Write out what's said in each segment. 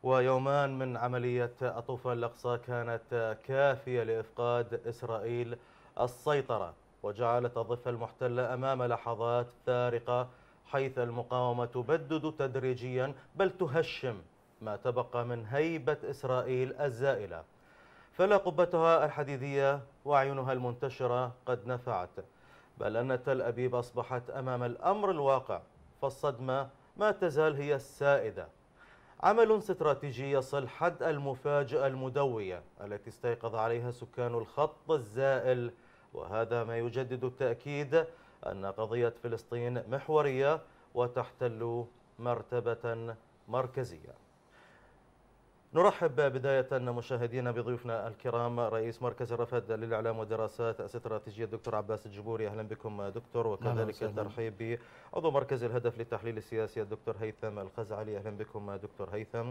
ويومان من عملية الطوفان الأقصى كانت كافية لإفقاد إسرائيل السيطرة، وجعلت الضفة المحتلة أمام لحظات فارقة، حيث المقاومة تبدد تدريجيا بل تهشم ما تبقى من هيبة إسرائيل الزائلة. فلا قبتها الحديدية وأعينها المنتشرة قد نفعت، بل أن تل أبيب أصبحت أمام الأمر الواقع، فالصدمة ما تزال هي السائدة. عمل استراتيجي يصل حد المفاجأة المدوية التي استيقظ عليها سكان الخط الزائل، وهذا ما يجدد التأكيد أن قضية فلسطين محورية وتحتل مرتبة مركزية. نرحب بداية مشاهدينا بضيوفنا الكرام رئيس مركز الرفد للإعلام والدراسات الاستراتيجية الدكتور عباس الجبوري. أهلا بكم دكتور، وكذلك الترحيب بعضو مركز الهدف للتحليل السياسي الدكتور هيثم الخزعلي. أهلا بكم دكتور هيثم.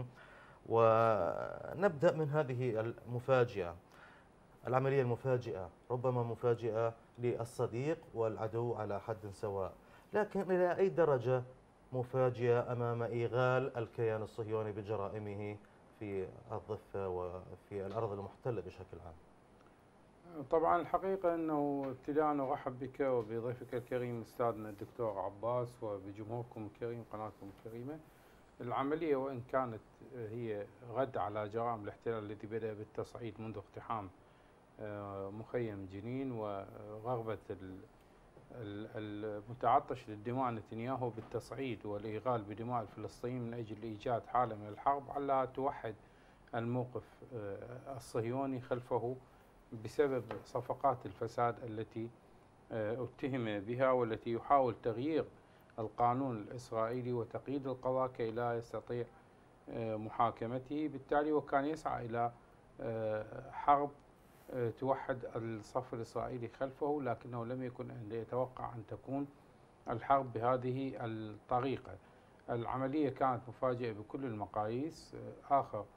ونبدأ من هذه المفاجئة، العملية المفاجئة، ربما مفاجئة للصديق والعدو على حد سواء، لكن إلى أي درجة مفاجئة أمام إيغال الكيان الصهيوني بجرائمه في الضفة وفي الأرض المحتلة بشكل عام؟ طبعا الحقيقة أنه ابتداء أرحب بك وبضيفك الكريم أستاذنا الدكتور عباس وبجمهوركم الكريم قناتكم الكريمة. العملية وإن كانت هي رد على جرائم الاحتلال التي بدأ بالتصعيد منذ اقتحام مخيم جنين ورغبة المتعطش للدماء نتنياهو بالتصعيد والإيغال بدماء الفلسطينيين من أجل إيجاد حالة من الحرب على توحد الموقف الصهيوني خلفه بسبب صفقات الفساد التي اتهم بها، والتي يحاول تغيير القانون الإسرائيلي وتقييد القضاء كي لا يستطيع محاكمته. بالتالي وكان يسعى إلى حرب توحد الصف الإسرائيلي خلفه، لكنه لم يكن يتوقع أن تكون الحرب بهذه الطريقة. العملية كانت مفاجئة بكل المقاييس. آخر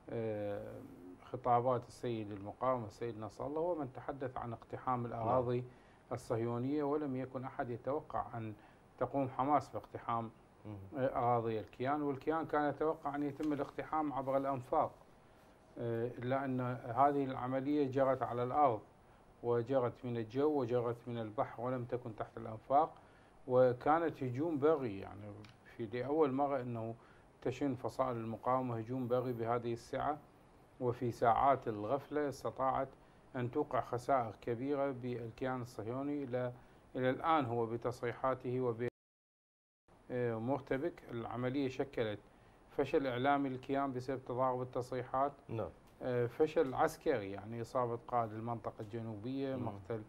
خطابات السيد المقاومة السيد نصر الله ومن تحدث عن اقتحام الأراضي الصهيونية، ولم يكن أحد يتوقع أن تقوم حماس باقتحام أراضي الكيان، والكيان كان يتوقع أن يتم الاقتحام عبر الأنفاق، إلا أن هذه العملية جرت على الأرض وجرت من الجو وجرت من البحر ولم تكن تحت الأنفاق، وكانت هجوم بري. يعني في لأول مرة أنه تشن فصائل المقاومة هجوم بري بهذه السعة، وفي ساعات الغفلة استطاعت أن توقع خسائر كبيرة بالكيان الصهيوني. إلى الآن هو بتصريحاته ومرتبك. العملية شكلت فشل إعلامي للكيان بسبب تضارب التصريحات، فشل عسكري، يعني إصابة قائد المنطقة الجنوبية، مقتل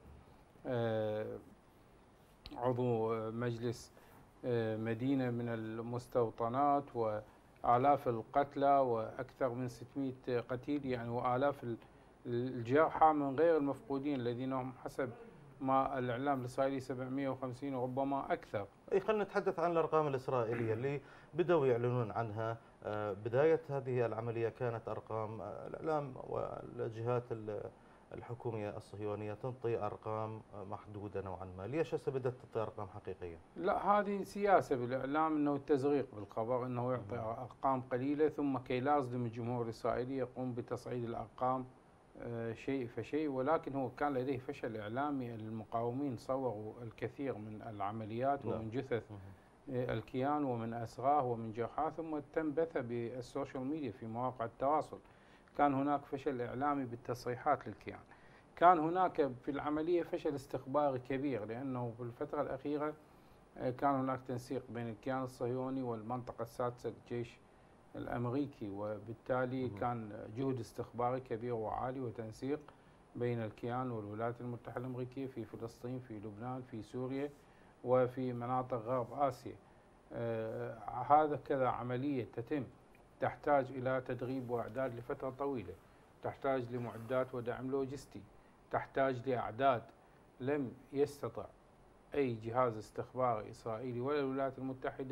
عضو مجلس مدينة من المستوطنات، وآلاف القتلى وأكثر من 600 قتيل، يعني وآلاف الجرحى من غير المفقودين الذين هم حسب ما الإعلام الإسرائيلي 750 وربما أكثر. خلينا نتحدث عن الأرقام الإسرائيلية اللي بدأوا يعلنون عنها. بداية هذه العملية كانت أرقام الإعلام والجهات الحكومية الصهيونية تنطي أرقام محدودة نوعا ما. ليش هسه بدأت تعطي أرقام حقيقية؟ لا، هذه سياسة بالإعلام، أنه التزريق بالخبر، أنه يعطي أرقام قليلة ثم كي لا يصدم الجمهور الإسرائيلي يقوم بتصعيد الأرقام شيء فشيء. ولكن هو كان لديه فشل إعلامي. المقاومين صوروا الكثير من العمليات ومن جثث الكيان ومن أسراه ومن جرحاه، ثم تم بثه بالسوشيال ميديا في مواقع التواصل. كان هناك فشل إعلامي بالتصريحات للكيان. كان هناك في العملية فشل استخباري كبير، لأنه في الفترة الأخيرة كان هناك تنسيق بين الكيان الصهيوني والمنطقة السادسة للجيش الأمريكي، وبالتالي كان جهد استخباري كبير وعالي وتنسيق بين الكيان والولايات المتحدة الأمريكية في فلسطين، في لبنان، في سوريا، وفي مناطق غرب آسيا. هذا كذا عملية تتم تحتاج إلى تدريب وإعداد لفترة طويلة، تحتاج لمعدات ودعم لوجستي، تحتاج لأعداد لم يستطع أي جهاز استخباري إسرائيلي ولا الولايات المتحدة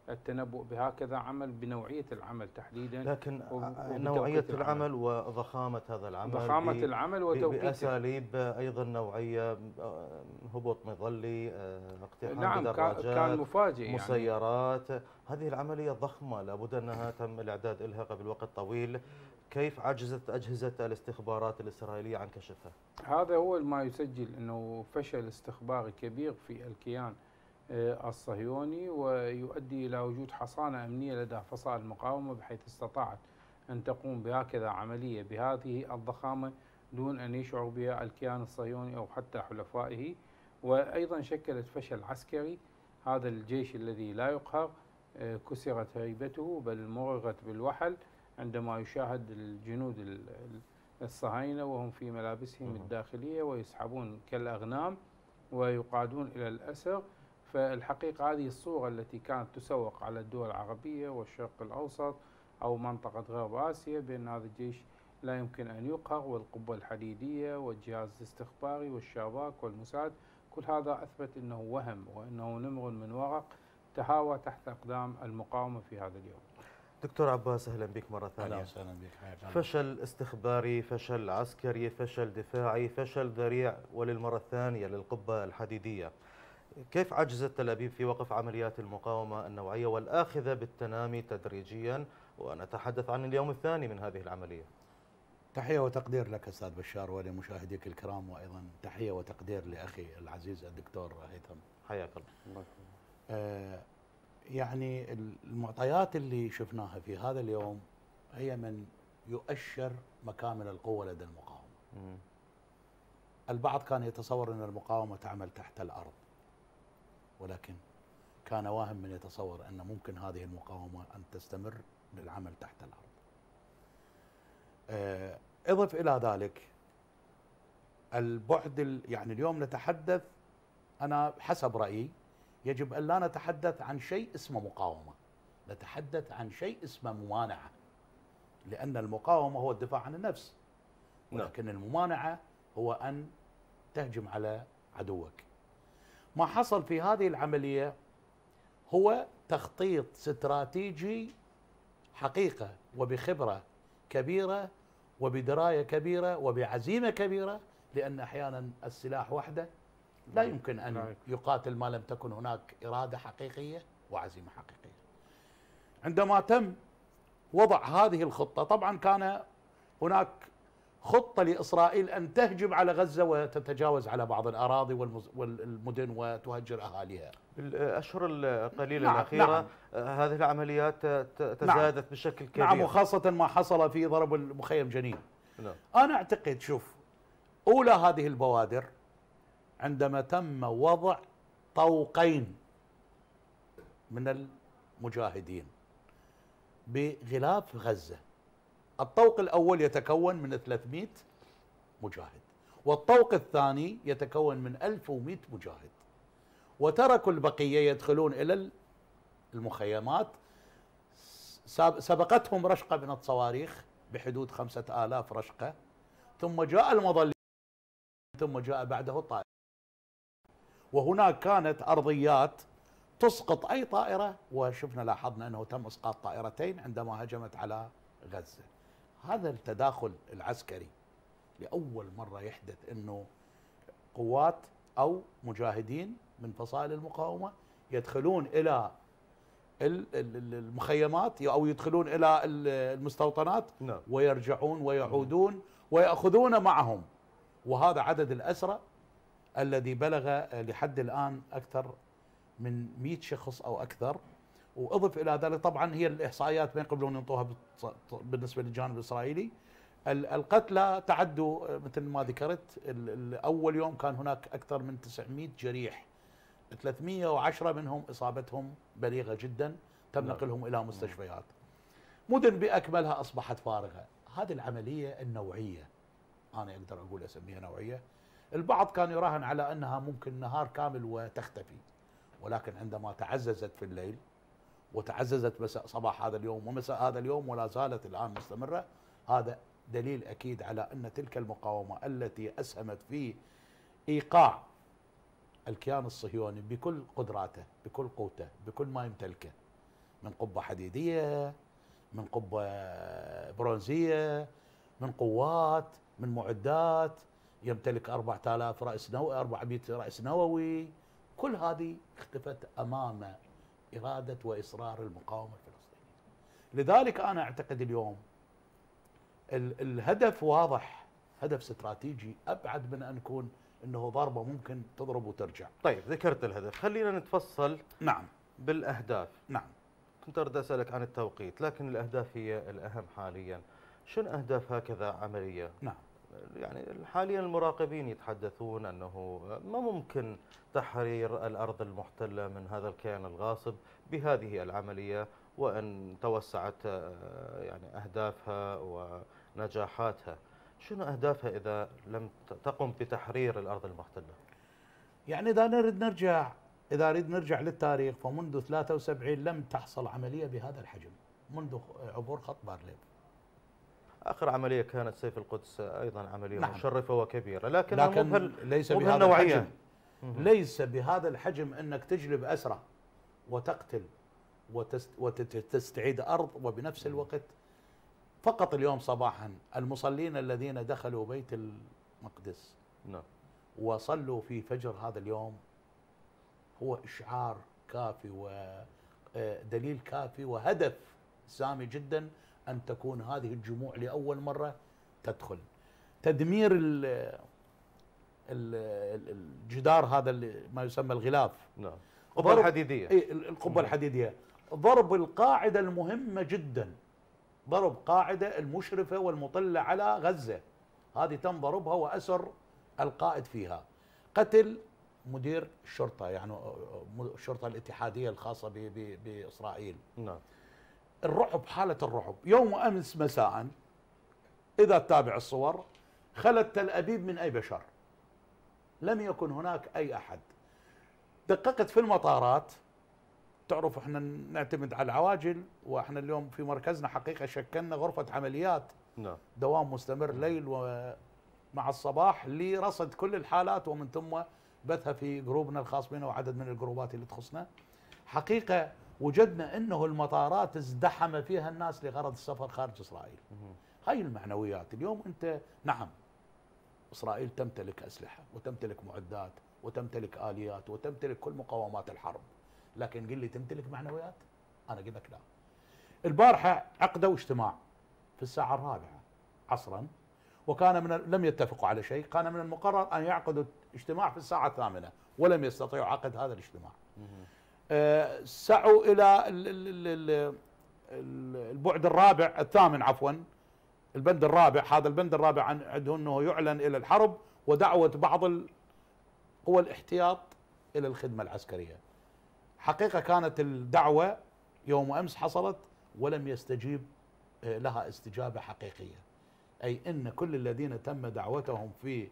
التنبؤ بهكذا عمل بنوعية العمل تحديدا. لكن نوعية العمل وضخامة هذا العمل، ضخامة العمل وتوقيت بأساليب أيضا نوعية، هبوط مظلي، اقتحام نعم بدراجات، كان مفاجئ مسيرات، يعني هذه العملية ضخمة لابد أنها تم الإعداد لها قبل وقت طويل. كيف عجزت أجهزة الاستخبارات الإسرائيلية عن كشفها؟ هذا هو ما يسجل أنه فشل استخباري كبير في الكيان الصهيوني، ويؤدي إلى وجود حصانة أمنية لدى فصائل المقاومة بحيث استطاعت أن تقوم بهكذا عملية بهذه الضخامة دون أن يشعر بها الكيان الصهيوني أو حتى حلفائه. وأيضا شكلت فشل عسكري. هذا الجيش الذي لا يقهر كسرت هيبته بل مرغت بالوحل عندما يشاهد الجنود الصهاينة وهم في ملابسهم الداخلية ويسحبون كالأغنام ويقادون إلى الأسر. فالحقيقة هذه الصورة التي كانت تسوق على الدول العربية والشرق الأوسط أو منطقة غرب آسيا بأن هذا الجيش لا يمكن أن يقهر، والقبة الحديدية والجهاز الاستخباري والشباك والموساد، كل هذا أثبت أنه وهم وأنه نمر من ورق تهاوى تحت أقدام المقاومة في هذا اليوم. دكتور عباس، أهلا بك مرة ثانية. أهلا وسهلا بك. فشل استخباري، فشل عسكري، فشل دفاعي، فشل ذريع وللمرة الثانية للقبة الحديدية. كيف عجزت تل أبيب في وقف عمليات المقاومة النوعية والآخذة بالتنامي تدريجيا، ونتحدث عن اليوم الثاني من هذه العملية؟ تحية وتقدير لك أستاذ بشار ولمشاهديك الكرام، وأيضا تحية وتقدير لأخي العزيز الدكتور هيثم. حياك الله. يعني المعطيات اللي شفناها في هذا اليوم هي من يؤشر مكامن القوة لدى المقاومة. البعض كان يتصور أن المقاومة تعمل تحت الأرض، ولكن كان واهم من يتصور أن ممكن هذه المقاومة أن تستمر بالعمل تحت الأرض. اضف إلى ذلك البعد، يعني اليوم نتحدث، أنا حسب رأيي يجب أن لا نتحدث عن شيء اسمه مقاومة، نتحدث عن شيء اسمه ممانعة، لأن المقاومة هو الدفاع عن النفس، ولكن الممانعة هو أن تهجم على عدوك. ما حصل في هذه العملية هو تخطيط استراتيجي حقيقة وبخبرة كبيرة وبدراية كبيرة وبعزيمة كبيرة، لأن أحيانا السلاح وحده لا يمكن أن يقاتل ما لم تكن هناك إرادة حقيقية وعزيمة حقيقية. عندما تم وضع هذه الخطة، طبعا كان هناك خطة لإسرائيل أن تهجم على غزة وتتجاوز على بعض الأراضي والمدن وتهجر أهاليها. بالأشهر القليلة الأخيرة هذه العمليات تزايدت بشكل كبير. نعم، وخاصة ما حصل في ضرب المخيم جنين. أنا أعتقد، شوف، أولى هذه البوادر عندما تم وضع طوقين من المجاهدين بغلاف غزة. الطوق الأول يتكون من 300 مجاهد، والطوق الثاني يتكون من 1100 مجاهد، وتركوا البقية يدخلون إلى المخيمات. سبقتهم رشقة من الصواريخ بحدود 5000 رشقة، ثم جاء المظلي، ثم جاء بعده الطائرة، وهناك كانت أرضيات تسقط أي طائرة، وشفنا لاحظنا أنه تم إسقاط طائرتين عندما هجمت على غزة. هذا التداخل العسكري لأول مرة يحدث، أنه قوات أو مجاهدين من فصائل المقاومة يدخلون إلى المخيمات أو يدخلون إلى المستوطنات ويرجعون ويعودون ويأخذون معهم. وهذا عدد الأسرى الذي بلغ لحد الآن أكثر من 100 شخص أو أكثر. وأضف إلى ذلك طبعا هي الإحصائيات ما يقبلون ينطوها بالنسبة للجانب الإسرائيلي. القتلى تعدوا مثل ما ذكرت، أول يوم كان هناك أكثر من 900 جريح، 310 منهم إصابتهم بليغة جدا، تم نقلهم إلى مستشفيات. مدن بأكملها أصبحت فارغة. هذه العملية النوعية أنا أقدر أقول أسميها نوعية. البعض كان يراهن على أنها ممكن نهار كامل وتختفي، ولكن عندما تعززت في الليل وتعززت صباح هذا اليوم ومساء هذا اليوم ولا زالت الآن مستمرة، هذا دليل أكيد على أن تلك المقاومة التي أسهمت في إيقاع الكيان الصهيوني بكل قدراته، بكل قوته، بكل ما يمتلكه، من قبة حديدية، من قبة برونزية، من قوات، من معدات، يمتلك 4000 رأس نووي، 400 رأس نووي. كل هذه اختفت أمام إرادة وإصرار المقاومة الفلسطينية. لذلك أنا أعتقد اليوم الهدف واضح، هدف استراتيجي أبعد من أن يكون أنه ضربة ممكن تضرب وترجع. طيب ذكرت الهدف، خلينا نتفصل نعم بالأهداف. نعم. كنت أريد أسألك عن التوقيت، لكن الأهداف هي الأهم حاليا. شنو أهداف هكذا عملية؟ نعم. يعني حاليا المراقبين يتحدثون أنه ما ممكن تحرير الأرض المحتلة من هذا الكيان الغاصب بهذه العملية، وأن توسعت يعني أهدافها ونجاحاتها. شنو أهدافها إذا لم تقم بتحرير الأرض المحتلة؟ يعني إذا نريد نرجع للتاريخ، فمنذ 73 لم تحصل عملية بهذا الحجم منذ عبور خط بارليف. آخر عملية كانت سيف القدس، أيضا عملية نعم. مشرفة وكبيرة، لكن ليس مو بهذا الحجم. ليس بهذا الحجم أنك تجلب أسرى وتقتل وتستعيد أرض، وبنفس الوقت فقط اليوم صباحا المصلين الذين دخلوا بيت المقدس نعم وصلوا في فجر هذا اليوم هو إشعار كافي ودليل كافي وهدف سامي جدا أن تكون هذه الجموع لأول مرة تدخل. تدمير الجدار هذا ما يسمى الغلاف، نعم، القبة الحديدية، القبة الحديدية، ضرب القاعدة المهمة جدا، ضرب قاعدة المشرفة والمطلة على غزة، هذه تم ضربها وأسر القائد فيها، قتل مدير الشرطة، يعني الشرطة الاتحادية الخاصة بإسرائيل. نعم. الرعب، حالة الرعب. يوم أمس مساء إذا تتابع الصور خلت تل أبيب من أي بشر، لم يكن هناك أي أحد. دققت في المطارات، تعرف احنا نعتمد على العواجل، واحنا اليوم في مركزنا حقيقة شكلنا غرفة عمليات، نعم، دوام مستمر ليل ومع الصباح لرصد كل الحالات، ومن ثم بثها في جروبنا الخاص بنا وعدد من الجروبات اللي تخصنا. حقيقة وجدنا انه المطارات ازدحم فيها الناس لغرض السفر خارج اسرائيل. هاي المعنويات. اليوم انت نعم اسرائيل تمتلك اسلحة وتمتلك معدات وتمتلك اليات وتمتلك كل مقومات الحرب، لكن قل لي تمتلك معنويات؟ انا اقول لك لا. البارحة عقدوا اجتماع في الساعة 4 عصرا، وكان لم يتفقوا على شيء، كان من المقرر ان يعقدوا اجتماع في الساعة 8 ولم يستطيعوا عقد هذا الاجتماع. سعوا الى البعد الثامن عفوا، البند الرابع. هذا البند الرابع عنده انه يعلن الى الحرب ودعوة بعض قوى الاحتياط الى الخدمة العسكرية. حقيقة كانت الدعوة يوم امس حصلت ولم يستجيب لها استجابة حقيقية، اي ان كل الذين تم دعوتهم في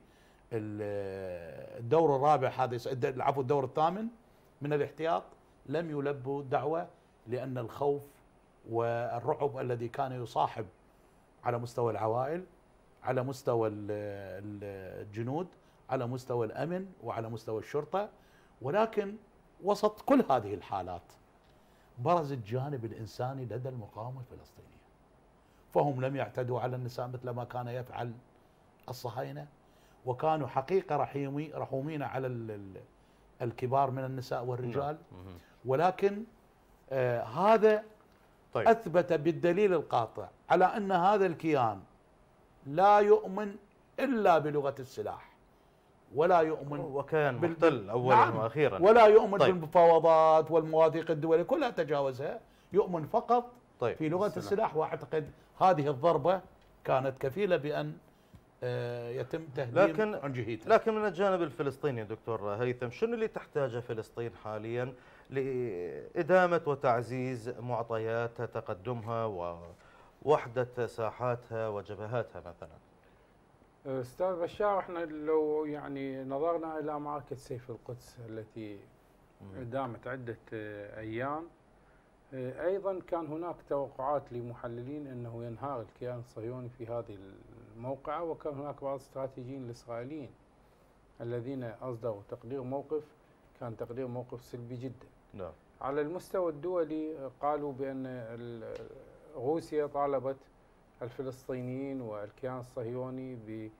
الدور الرابع هذا، عفوا الدور الثامن من الاحتياط، لم يلبوا الدعوة، لأن الخوف والرعب الذي كان يصاحب على مستوى العوائل، على مستوى الجنود، على مستوى الأمن، وعلى مستوى الشرطة. ولكن وسط كل هذه الحالات برز الجانب الإنساني لدى المقاومة الفلسطينية، فهم لم يعتدوا على النساء مثل ما كان يفعل الصهاينة، وكانوا حقيقة رحومين على الكبار من النساء والرجال. ولكن هذا طيب. أثبت بالدليل القاطع على أن هذا الكيان لا يؤمن إلا بلغة السلاح، ولا يؤمن، وكان محتل أولا نعم، وأخيرا، ولا يؤمن طيب. بالمفاوضات والمواثيق الدولية كلها تجاوزها، يؤمن فقط طيب. في لغة السلاح. وأعتقد هذه الضربة كانت كفيلة بأن يتم تهديم عنجهيته. لكن من الجانب الفلسطيني دكتور هيثم، شنو اللي تحتاجه فلسطين حاليا لإدامة وتعزيز معطيات تقدمها ووحدة ساحاتها وجبهاتها مثلا؟ استاذ بشار، احنا لو يعني نظرنا الى معركة سيف القدس التي دامت عدة ايام، ايضا كان هناك توقعات لمحللين انه ينهار الكيان الصهيوني في هذه الموقعة، وكان هناك بعض الاستراتيجيين الاسرائيليين الذين اصدروا تقدير موقف، كان تقدير موقف سلبي جدا. نعم. على المستوى الدولي قالوا بأن روسيا طالبت الفلسطينيين والكيان الصهيوني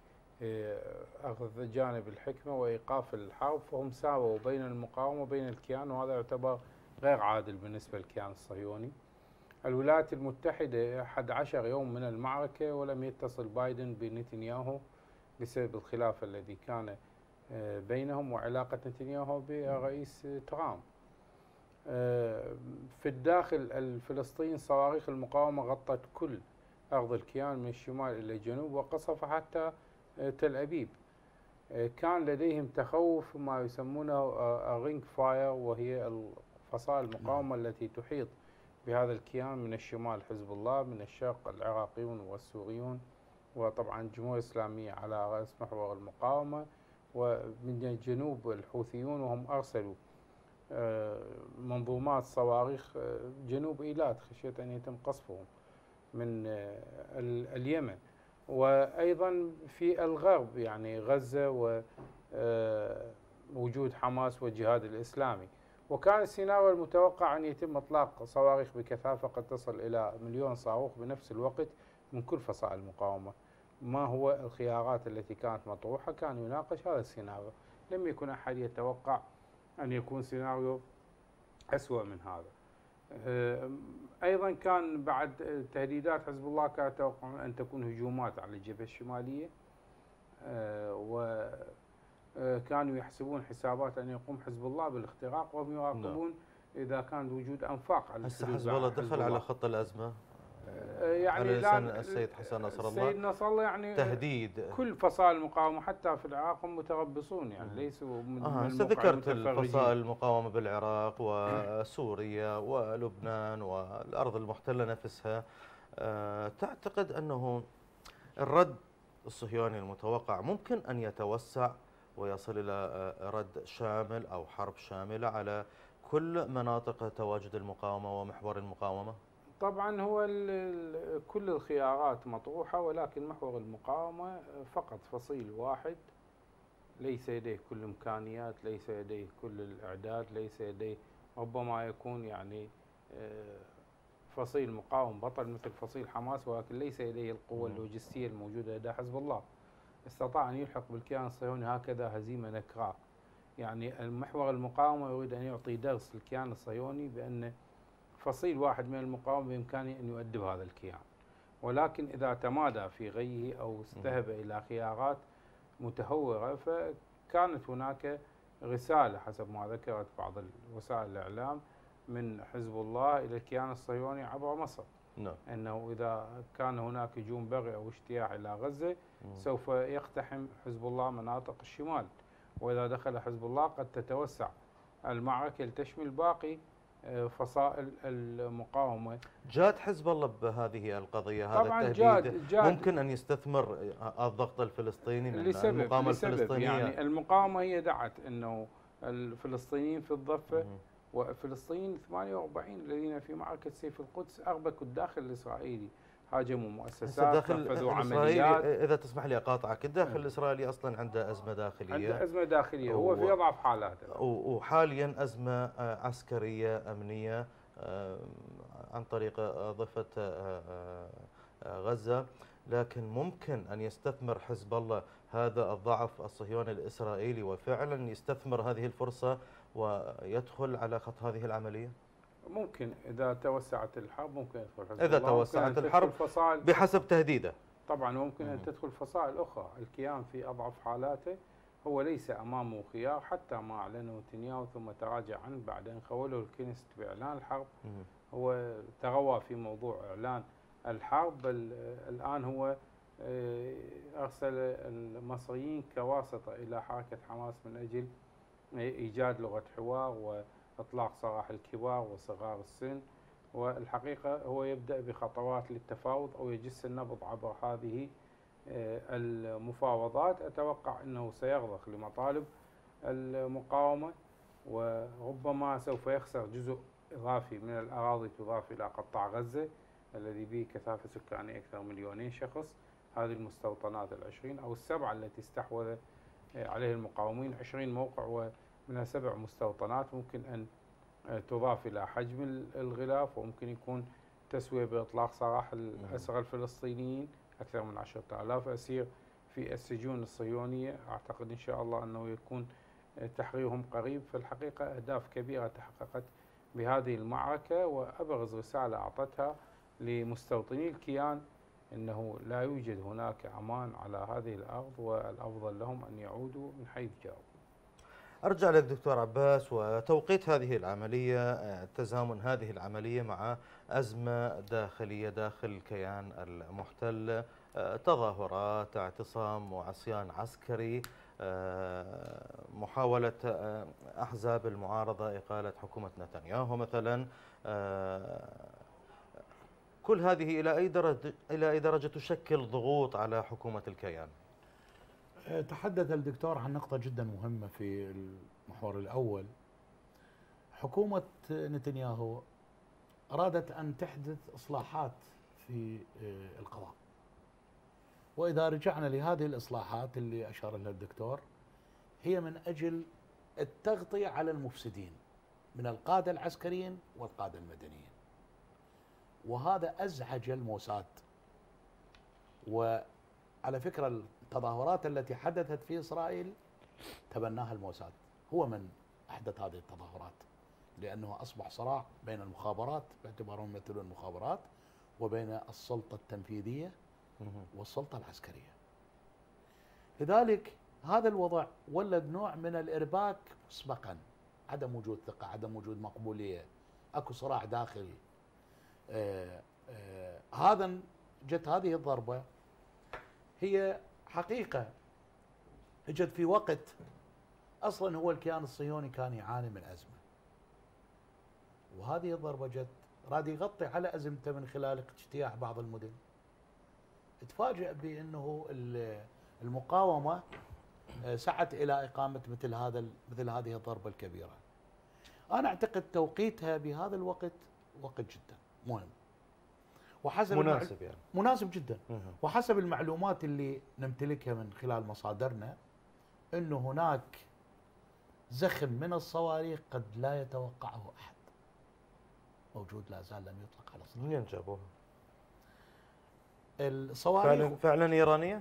بأخذ جانب الحكمة وإيقاف الحرب، فهم ساووا بين المقاومة وبين الكيان، وهذا يعتبر غير عادل بالنسبة للكيان الصهيوني. الولايات المتحدة 11 يوم من المعركة ولم يتصل بايدن بنتنياهو بسبب الخلاف الذي كان بينهم وعلاقة نتنياهو بالرئيس ترامب. في الداخل الفلسطيني صواريخ المقاومة غطت كل أرض الكيان من الشمال إلى الجنوب وقصف حتى تل أبيب. كان لديهم تخوف ما يسمونه رينج فاير، وهي فصائل المقاومة التي تحيط بهذا الكيان، من الشمال حزب الله، من الشرق العراقيون والسوريون، وطبعا الجمهورية الإسلامية على رأس محور المقاومة، ومن الجنوب الحوثيون، وهم أرسلوا منظومات صواريخ جنوب إيلات خشية أن يتم قصفهم من اليمن. وأيضا في الغرب يعني غزة ووجود حماس والجهاد الإسلامي. وكان السيناريو المتوقع أن يتم إطلاق صواريخ بكثافة قد تصل إلى 1,000,000 صاروخ بنفس الوقت من كل فصائل المقاومة. ما هو الخيارات التي كانت مطروحة؟ كان يناقش هذا السيناريو، لم يكن أحد يتوقع أن يكون سيناريو أسوأ من هذا. أيضا كان بعد تهديدات حزب الله كان يتوقعون أن تكون هجومات على الجبهة الشمالية، وكانوا يحسبون حسابات أن يقوم حزب الله بالاختراق، وهم يراقبون إذا كان وجود أنفاق على هسه حزب الله دخل على خط الأزمة يعني على لسان السيد حسن نصر الله. السيد نصر الله يعني تهديد كل فصائل المقاومة حتى في العراق هم متربصون، يعني ليسوا من ذكرت الفصائل المقاومة بالعراق وسوريا ولبنان والأرض المحتلة نفسها. تعتقد أنه الرد الصهيوني المتوقع ممكن أن يتوسع ويصل إلى رد شامل أو حرب شاملة على كل مناطق تواجد المقاومة ومحور المقاومة؟ طبعا هو كل الخيارات مطروحة، ولكن محور المقاومة فقط فصيل واحد ليس لديه كل الإمكانيات، ليس لديه كل الإعداد، ليس لديه، ربما يكون يعني فصيل مقاوم بطل مثل فصيل حماس، ولكن ليس لديه القوة اللوجستية الموجودة لدى حزب الله. استطاع أن يلحق بالكيان الصهيوني هكذا هزيمة نكراء. يعني المحور المقاومة يريد أن يعطي درس للكيان الصهيوني بأن فصيل واحد من المقاومة بإمكانه أن يؤدب هذا الكيان، ولكن إذا تمادى في غيه أو استهب إلى خيارات متهورة، فكانت هناك رسالة حسب ما ذكرت بعض وسائل الإعلام من حزب الله إلى الكيان الصهيوني عبر مصر، أنه إذا كان هناك هجوم بغي أو اجتياح إلى غزة سوف يقتحم حزب الله مناطق الشمال، وإذا دخل حزب الله قد تتوسع المعركة لتشمل باقي فصائل المقاومة. جاد حزب الله بهذه القضية، هذا التهديد جاد ممكن أن يستثمر الضغط الفلسطيني من المقاومة الفلسطينية؟ يعني المقاومة هي دعت أنه الفلسطينيين في الضفة وفلسطين 48 الذين في معركة سيف القدس أربكوا الداخل الإسرائيلي، هاجموا مؤسسات، نفذوا عمليات. إذا تسمح لي أقاطعك، الداخل الإسرائيلي أصلا عنده أزمة داخلية، عنده أزمة داخلية، هو في أضعف حالاته، وحاليا أزمة عسكرية أمنية عن طريق ضفة غزة. لكن ممكن أن يستثمر حزب الله هذا الضعف الصهيوني الإسرائيلي وفعلا يستثمر هذه الفرصة ويدخل على خط هذه العملية؟ ممكن إذا توسعت الحرب ممكن يدخل حزب إذا توسعت الحرب بحسب تهديده. طبعا ممكن أن تدخل فصائل أخرى. الكيان في أضعف حالاته، هو ليس أمامه خيار حتى ما أعلنه نتنياهو ثم تراجع عنه بعد أن خوله الكنيست بإعلان الحرب. هو تغوى في موضوع إعلان الحرب، الآن هو أرسل المصريين كواسطة إلى حركة حماس من أجل إيجاد لغة حوار وإطلاق سراح الكبار وصغار السن، والحقيقة هو يبدأ بخطوات للتفاوض أو يجس النبض عبر هذه المفاوضات. أتوقع أنه سيغضق لمطالب المقاومة، وربما سوف يخسر جزء إضافي من الأراضي تضاف إلى قطاع غزة الذي به كثافة سكانية أكثر من 2,000,000 شخص. هذه المستوطنات 20 أو 7 التي استحوذ عليه المقاومين، 20 موقع ومنها 7 مستوطنات ممكن أن تضاف إلى حجم الغلاف، وممكن يكون تسوية بإطلاق سراح الأسرى الفلسطينيين، أكثر من 10,000 أسير في السجون الصهيونية. أعتقد إن شاء الله أنه يكون تحريرهم قريب. فالحقيقة أهداف كبيرة تحققت بهذه المعركة، وأبرز رسالة أعطتها لمستوطني الكيان أنه لا يوجد هناك أمان على هذه الأرض، والأفضل لهم أن يعودوا من حيث جاءوا. أرجع لك دكتور عباس، وتوقيت هذه العملية، تزامن هذه العملية مع أزمة داخلية داخل الكيان المحتل، تظاهرات، اعتصام وعصيان عسكري، محاولة أحزاب المعارضة إقالة حكومة نتنياهو مثلا، كل هذه إلى أي درجة تشكل ضغوط على حكومة الكيان؟ تحدث الدكتور عن نقطة جدا مهمة في المحور الأول. حكومة نتنياهو أرادت أن تحدث إصلاحات في القضاء، وإذا رجعنا لهذه الإصلاحات اللي أشار لها الدكتور، هي من أجل التغطية على المفسدين من القادة العسكريين والقادة المدنيين، وهذا أزعج الموساد. وعلى فكرة التظاهرات التي حدثت في إسرائيل تبناها الموساد، هو من أحدث هذه التظاهرات، لأنه أصبح صراع بين المخابرات باعتبارهم يمثلون المخابرات، وبين السلطة التنفيذية والسلطة العسكرية. لذلك هذا الوضع ولد نوع من الإرباك مسبقا، عدم وجود ثقة، عدم وجود مقبولية، أكو صراع داخلي. جت هذه الضربة هي حقيقة اجت في وقت اصلا هو الكيان الصهيوني كان يعاني من ازمه، وهذه الضربه جت راد يغطي على ازمته من خلال اجتياح بعض المدن. تفاجئ بانه المقاومه سعت الى اقامه مثل هذه الضربه الكبيره. انا اعتقد توقيتها بهذا الوقت وقت جدا مهم، وحسب مناسب يعني مناسب جدا. وحسب المعلومات اللي نمتلكها من خلال مصادرنا، انه هناك زخم من الصواريخ قد لا يتوقعه احد موجود، لا زال لم يطلق على الصواريخ. منين جابوها؟ الصواريخ فعلا ايرانيه؟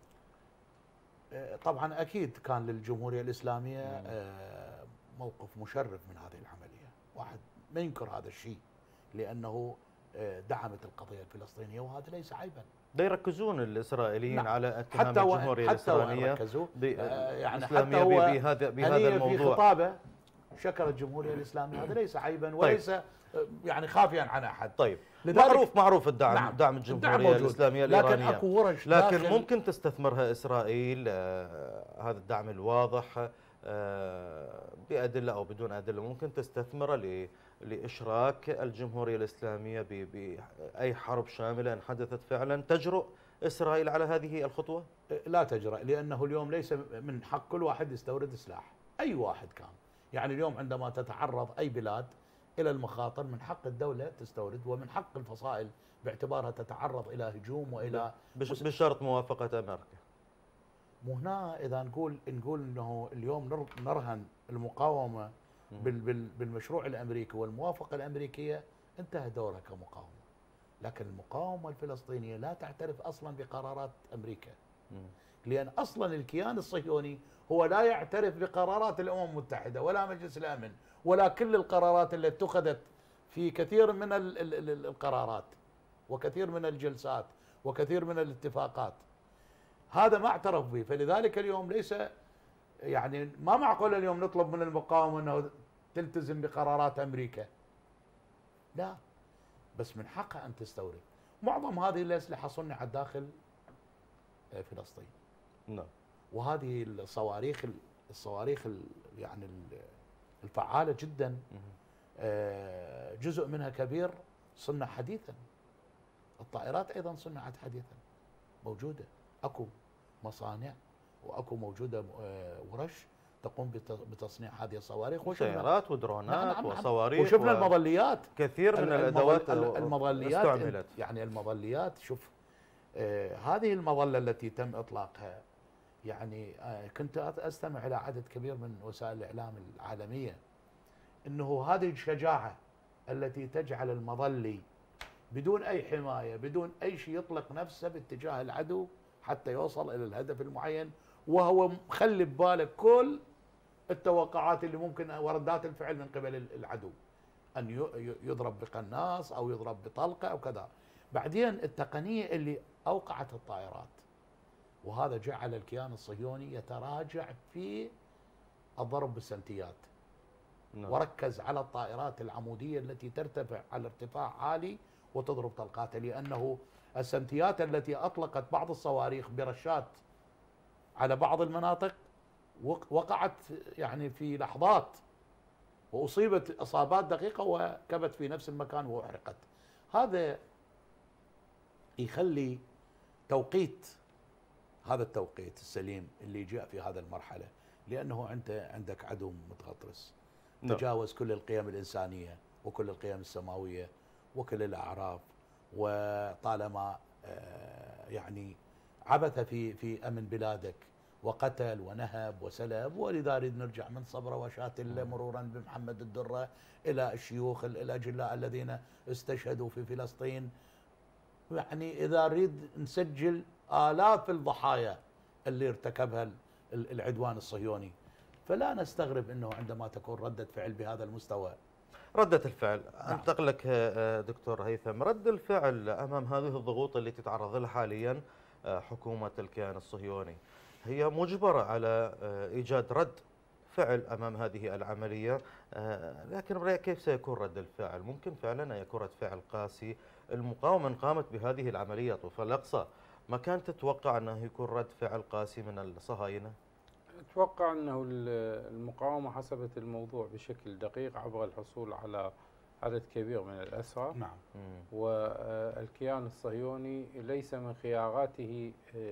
طبعا اكيد كان للجمهوريه الاسلاميه موقف مشرف من هذه العمليه، واحد ما ينكر هذا الشيء، لانه دعمت القضيه الفلسطينيه، وهذا ليس عيبا. يركزون الاسرائيليين نعم. على اتهام الجمهوريه الاسلاميه يعني حتى هو بهذا الموضوع. في خطابه شكر الجمهوريه الاسلاميه، هذا ليس عيبا وليس يعني خافيا عن احد. طيب معروف الدعم، نعم. دعم الجمهوريه الاسلاميه الايرانيه، لكن اكو ورش لكن ممكن تستثمرها اسرائيل هذا الدعم الواضح بادله او بدون ادله، ممكن تستثمره لإشراك الجمهورية الإسلامية بأي حرب شاملة إن حدثت فعلا. تجرؤ إسرائيل على هذه الخطوة؟ لا تجرؤ، لأنه اليوم ليس من حق كل واحد يستورد سلاح، أي واحد كان. يعني اليوم عندما تتعرض أي بلاد إلى المخاطر من حق الدولة تستورد، ومن حق الفصائل باعتبارها تتعرض إلى هجوم وإلى بشرط موافقة أمريكا. مو هنا إذا نقول أنه اليوم نرهن المقاومة بالمشروع الامريكي والموافقه الامريكيه، انتهى دورها كمقاومه. لكن المقاومه الفلسطينيه لا تعترف اصلا بقرارات امريكا، لان اصلا الكيان الصهيوني هو لا يعترف بقرارات الامم المتحده ولا مجلس الامن ولا كل القرارات التي اتخذت في كثير من القرارات وكثير من الجلسات وكثير من الاتفاقات. هذا ما اعترف به، فلذلك اليوم ليس يعني ما معقول اليوم نطلب من المقاومه انه تلتزم بقرارات امريكا، لا، بس من حقها ان تستورد. معظم هذه الاسلحه صنعت داخل فلسطين. نعم. وهذه الصواريخ يعني الفعاله جدا، جزء منها كبير صنع حديثا. الطائرات ايضا صنعت حديثا، موجوده، اكو مصانع واكو موجوده ورش تقوم بتصنيع هذه الصواريخ، وسيارات ودرونات وصواريخ، وشفنا المظليات، كثير من الادوات المظليات استعملت. يعني المظليات، شوف هذه المظله التي تم اطلاقها، يعني كنت استمع الى عدد كبير من وسائل الاعلام العالميه انه هذه الشجاعه التي تجعل المظلي بدون اي حمايه بدون اي شيء يطلق نفسه باتجاه العدو حتى يوصل الى الهدف المعين، وهو مخلي بباله كل التوقعات اللي ممكن وردات الفعل من قبل العدو، ان يضرب بقناص او يضرب بطلقه او كذا. بعدين التقنيه اللي اوقعت الطائرات، وهذا جعل الكيان الصهيوني يتراجع في الضرب بالسنتيات. وركز على الطائرات العموديه التي ترتفع على ارتفاع عالي وتضرب طلقات، لانه السنتيات التي اطلقت بعض الصواريخ برشات على بعض المناطق وقعت يعني في لحظات واصيبت اصابات دقيقه وكبت في نفس المكان واحرقت. هذا يخلي توقيت، هذا التوقيت السليم اللي جاء في هذا المرحله، لانه انت عندك عدو متغطرس تجاوز كل القيم الانسانيه وكل القيم السماويه وكل الاعراف، وطالما يعني عبث في امن بلادك وقتل ونهب وسلب. ولذا نريد نرجع من صبره وشاتله مرورا بمحمد الدره الى الشيوخ الاجلاء الذين استشهدوا في فلسطين. يعني اذا نريد نسجل آلاف الضحايا اللي ارتكبها العدوان الصهيوني، فلا نستغرب انه عندما تكون ردة فعل بهذا المستوى. ردة الفعل، انتقل لك دكتور هيثم، رد الفعل امام هذه الضغوط اللي تتعرض لها حاليا حكومة الكيان الصهيوني، هي مجبرة على ايجاد رد فعل امام هذه العملية، لكن كيف سيكون رد الفعل؟ ممكن فعلا ان يكون رد فعل قاسي. المقاومة من قامت بهذه العملية طوفان الأقصى، ما كان تتوقع أنه يكون رد فعل قاسي من الصهاينة؟ أتوقع أنه المقاومة حسبت الموضوع بشكل دقيق عبر الحصول على عدد كبير من الأسرى. نعم. والكيان الصهيوني ليس من خياراته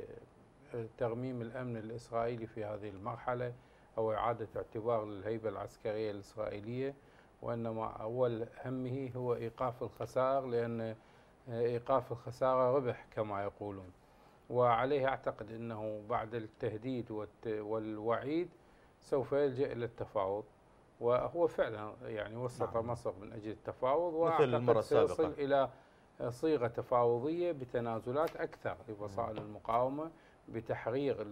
ترميم الأمن الإسرائيلي في هذه المرحلة أو إعادة اعتبار الهيبة العسكرية الإسرائيلية، وإنما أول همه هو إيقاف الخسائر، لأن إيقاف الخسارة ربح كما يقولون. وعليه أعتقد أنه بعد التهديد والوعيد سوف يلجأ إلى التفاوض، وهو فعلا يعني وسط مصر من أجل التفاوض، وأعتقد سيصل إلى صيغة تفاوضية بتنازلات أكثر لفصائل المقاومة، بتحرير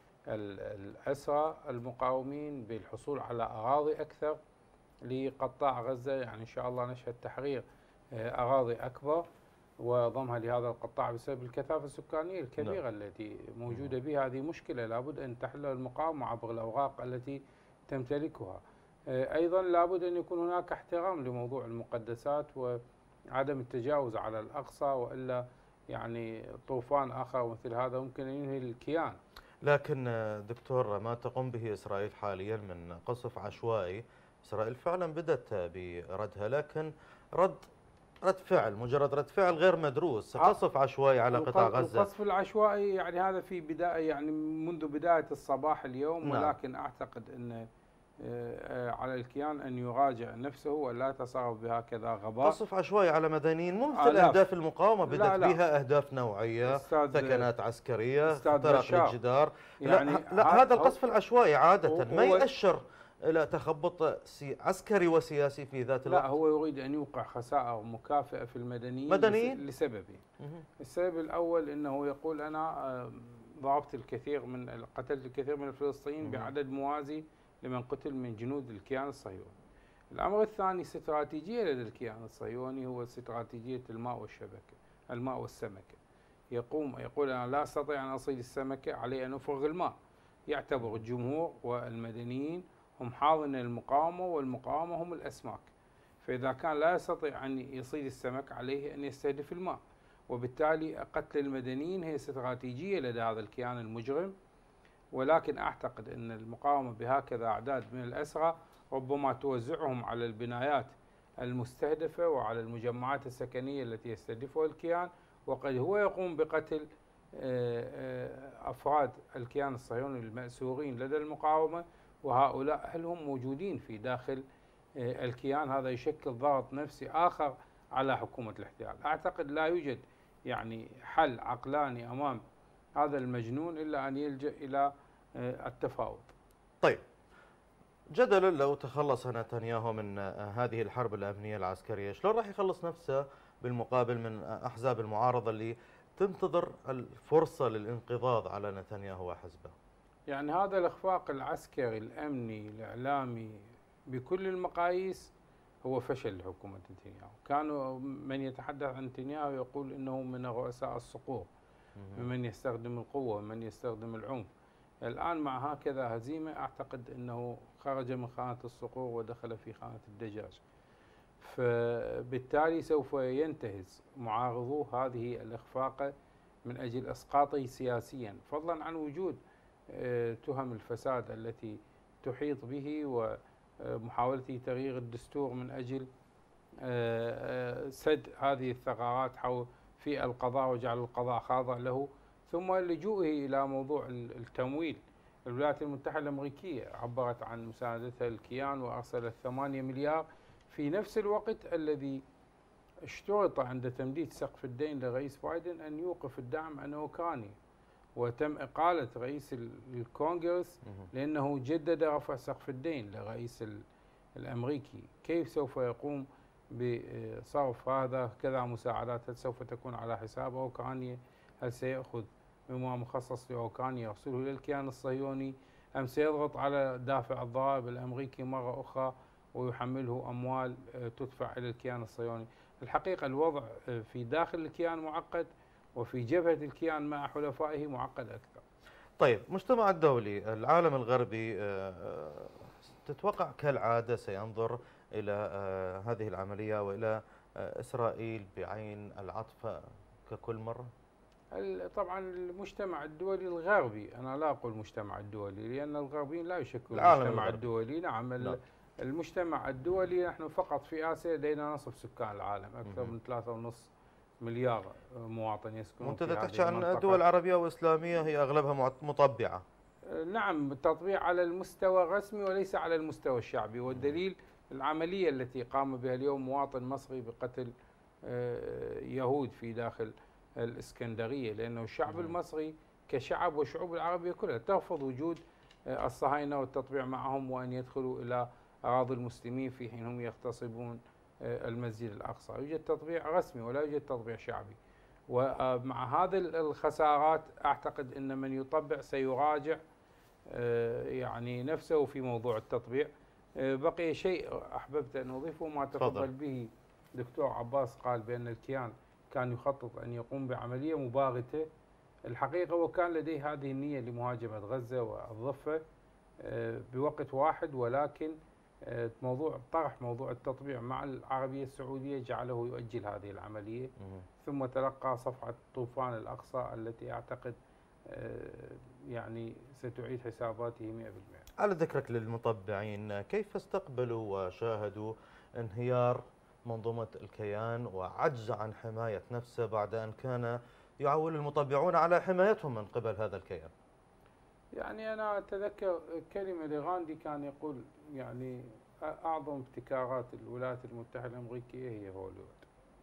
للأسرى المقاومين، بالحصول على أراضي أكثر لقطاع غزة. يعني إن شاء الله نشهد تحرير أراضي أكبر وضمها لهذا القطاع بسبب الكثافة السكانية الكبيرة التي موجودة بها. هذه مشكلة لابد أن تحلها المقاومة عبر الأوراق التي تمتلكها. أيضا لابد أن يكون هناك احترام لموضوع المقدسات وعدم التجاوز على الأقصى، وإلا يعني طوفان آخر مثل هذا ممكن أن ينهي الكيان. لكن دكتور، ما تقوم به إسرائيل حاليا من قصف عشوائي، إسرائيل فعلا بدأت بردها، لكن رد فعل، مجرد رد فعل غير مدروس، قصف عشوائي على قطاع غزة. القصف العشوائي يعني هذا في بداية، يعني منذ بداية الصباح اليوم. نعم. ولكن أعتقد أن على الكيان أن يراجع نفسه ولا يتصرف بهكذا غباء. قصف عشوائي على مدنيين مو مثل أهداف المقاومة بدأت بها أهداف نوعية، ثكنات عسكرية، اختراق للجدار. يعني لا هذا القصف العشوائي عادة ما يؤشر إلى تخبط عسكري وسياسي في ذات الوقت. لا، هو يريد أن يوقع خسائر مكافئة في المدنيين لسببين. السبب الأول أنه يقول أنا ضربت الكثير من قتلت الكثير من الفلسطينيين بعدد موازي لمن قتل من جنود الكيان الصهيوني. الأمر الثاني استراتيجية لدى الكيان الصهيوني، هو استراتيجية الماء والشبكة، الماء والسمكة. يقول أنا لا أستطيع أن أصيد السمكة، علي أن أفرغ الماء. يعتبر الجمهور والمدنيين هم حاضن المقاومة، والمقاومة هم الأسماك. فإذا كان لا يستطيع أن يصيد السمك عليه أن يستهدف الماء، وبالتالي قتل المدنيين هي استراتيجية لدى هذا الكيان المجرم. ولكن أعتقد أن المقاومة بهكذا أعداد من الأسرى ربما توزعهم على البنايات المستهدفة وعلى المجمعات السكنية التي يستهدفها الكيان، وقد هو يقوم بقتل أفراد الكيان الصهيوني المأسورين لدى المقاومة، وهؤلاء هل هم موجودين في داخل الكيان. هذا يشكل ضغط نفسي آخر على حكومة الاحتلال. أعتقد لا يوجد يعني حل عقلاني أمام هذا المجنون إلا أن يلجأ إلى التفاوض. طيب، جدلا لو تخلص نتنياهو من هذه الحرب الأمنية العسكرية، شلون راح يخلص نفسه بالمقابل من أحزاب المعارضة اللي تنتظر الفرصة للانقضاض على نتنياهو وحزبه؟ يعني هذا الإخفاق العسكري الأمني الإعلامي بكل المقاييس هو فشل لحكومة نتنياهو. كانوا من يتحدث عن نتنياهو يقول إنه من رؤساء الصقور، من يستخدم القوة، من يستخدم العنف. الآن مع هكذا هزيمة أعتقد أنه خرج من خانة الصقور ودخل في خانة الدجاج، فبالتالي سوف ينتهز معارضوه هذه الإخفاق من أجل إسقاطه سياسيا، فضلا عن وجود تهم الفساد التي تحيط به ومحاولة تغيير الدستور من أجل سد هذه الثغرات في القضاء وجعل القضاء خاضع له، ثم لجوئه إلى موضوع التمويل. الولايات المتحدة الأمريكية عبرت عن مساندتها للكيان وأرسلت 8 مليار في نفس الوقت الذي اشترط عند تمديد سقف الدين لرئيس بايدن أن يوقف الدعم عن أوكرانيا، وتم إقالة رئيس الكونغرس لأنه جدد رفع سقف الدين لرئيس الأمريكي. كيف سوف يقوم بصرف هذا كذا مساعدات؟ هل سوف تكون على حساب أوكرانيا؟ هل سيأخذ مما مخصص لأوكرانيا يرسله إلى الكيان الصهيوني، أم سيضغط على دافع الضرائب الأمريكي مرة أخرى ويحمله أموال تدفع إلى الكيان الصهيوني؟ الحقيقة الوضع في داخل الكيان معقد، وفي جبهة الكيان مع حلفائه معقد أكثر. طيب، مجتمع الدولي، العالم الغربي تتوقع كالعادة سينظر إلى هذه العملية وإلى إسرائيل بعين العطف ككل مرة؟ طبعا المجتمع الدولي الغربي، أنا لا أقول المجتمع الدولي لأن الغربيين لا يشكلون المجتمع الدولي. نعم، المجتمع الدولي نحن فقط في آسيا لدينا نصف سكان العالم، أكثر من 3.5 مليار مواطن يسكنون في هذه المنطقة. تحكي عن دول عربية وإسلامية هي أغلبها مطبعة. نعم، التطبيع على المستوى الرسمي وليس على المستوى الشعبي، والدليل العملية التي قام بها اليوم مواطن مصري بقتل يهود في داخل الإسكندرية، لأنه الشعب المصري كشعب والشعوب العربية كلها ترفض وجود الصهاينة والتطبيع معهم وأن يدخلوا إلى أراضي المسلمين في حين هم يغتصبون المسجد الأقصى. يوجد تطبيع رسمي ولا يوجد تطبيع شعبي، ومع هذه الخسارات أعتقد أن من يطبع سيراجع يعني نفسه في موضوع التطبيع. بقي شيء أحببت أن أضيفه ما تفضل به دكتور عباس، قال بأن الكيان كان يخطط أن يقوم بعملية مباغتة. الحقيقة وكان لديه هذه النية لمهاجمة غزة والضفة بوقت واحد، ولكن طرح موضوع التطبيع مع العربية السعودية جعله يؤجل هذه العملية، ثم تلقى صفعة طوفان الأقصى التي أعتقد يعني ستعيد حساباته 100%. على ذكرك للمطبعين، كيف استقبلوا وشاهدوا انهيار منظومة الكيان وعجز عن حماية نفسه بعد أن كان يعول المطبعون على حمايتهم من قبل هذا الكيان؟ يعني أنا أتذكر كلمة لغاندي كان يقول يعني أعظم ابتكارات الولايات المتحدة الأمريكية هي هوليوود.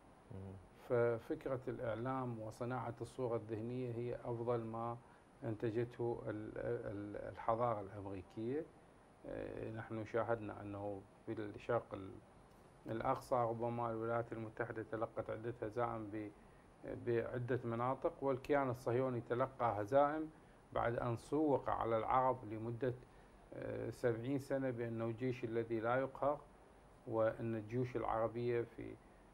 ففكرة الإعلام وصناعة الصورة الذهنية هي أفضل ما أنتجته الحضارة الأمريكية. نحن شاهدنا أنه في الشرق الأقصى ربما الولايات المتحدة تلقت عدة هزائم بعدة مناطق، والكيان الصهيوني تلقى هزائم بعد أن سوق على العرب لمدة 70 سنة بأنه الجيش الذي لا يقهر، وأن الجيوش العربية في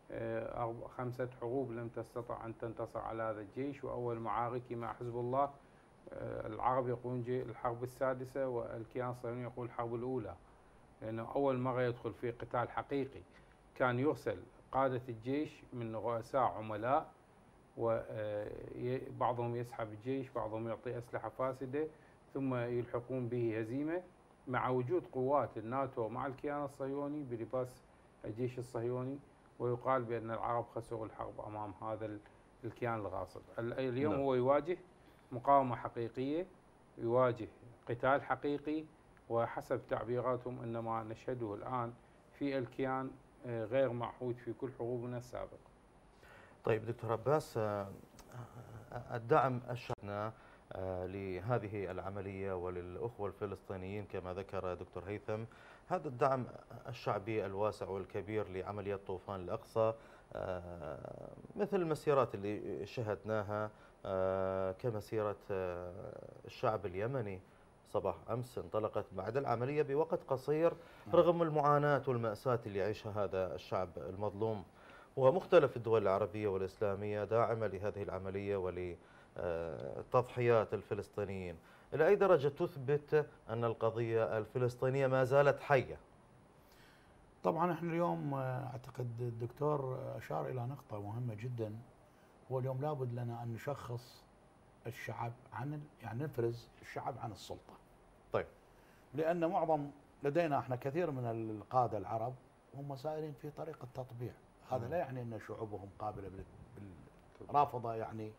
5 حروب لم تستطع أن تنتصر على هذا الجيش، وأول معارك مع حزب الله العرب يقولون الحرب السادسة والكيان الصهيوني يقول الحرب الأولى، لأنه أول مرة يدخل في قتال حقيقي. كان يرسل قادة الجيش من رؤساء عملاء، وبعضهم يسحب الجيش، بعضهم يعطي أسلحة فاسدة، ثم يلحقون به هزيمة مع وجود قوات الناتو مع الكيان الصهيوني بلباس الجيش الصهيوني، ويقال بأن العرب خسروا الحرب أمام هذا الكيان الغاصب. اليوم هو يواجه مقاومة حقيقية، يواجه قتال حقيقي، وحسب تعبيراتهم أن ما نشهده الآن في الكيان غير معهود في كل حروبنا السابقة. طيب دكتور عباس، الدعم الشحنة لهذه العملية وللأخوة الفلسطينيين كما ذكر دكتور هيثم، هذا الدعم الشعبي الواسع والكبير لعملية طوفان الأقصى، مثل المسيرات اللي شهدناها كمسيرة الشعب اليمني صباح أمس، انطلقت بعد العملية بوقت قصير رغم المعاناة والمأساة اللي يعيشها هذا الشعب المظلوم. ومختلف الدول العربية والإسلامية داعمة لهذه العملية ولتضحيات الفلسطينيين. إلى أي درجة تثبت أن القضية الفلسطينية ما زالت حية؟ طبعا احنا اليوم اعتقد الدكتور اشار الى نقطة مهمة جدا، هو اليوم لابد لنا ان نشخص الشعب عن يعني نفرز الشعب عن السلطة. طيب. لان معظم لدينا احنا كثير من القادة العرب هم سائرين في طريق التطبيع، هذا لا يعني ان شعوبهم قابلة رافضة يعني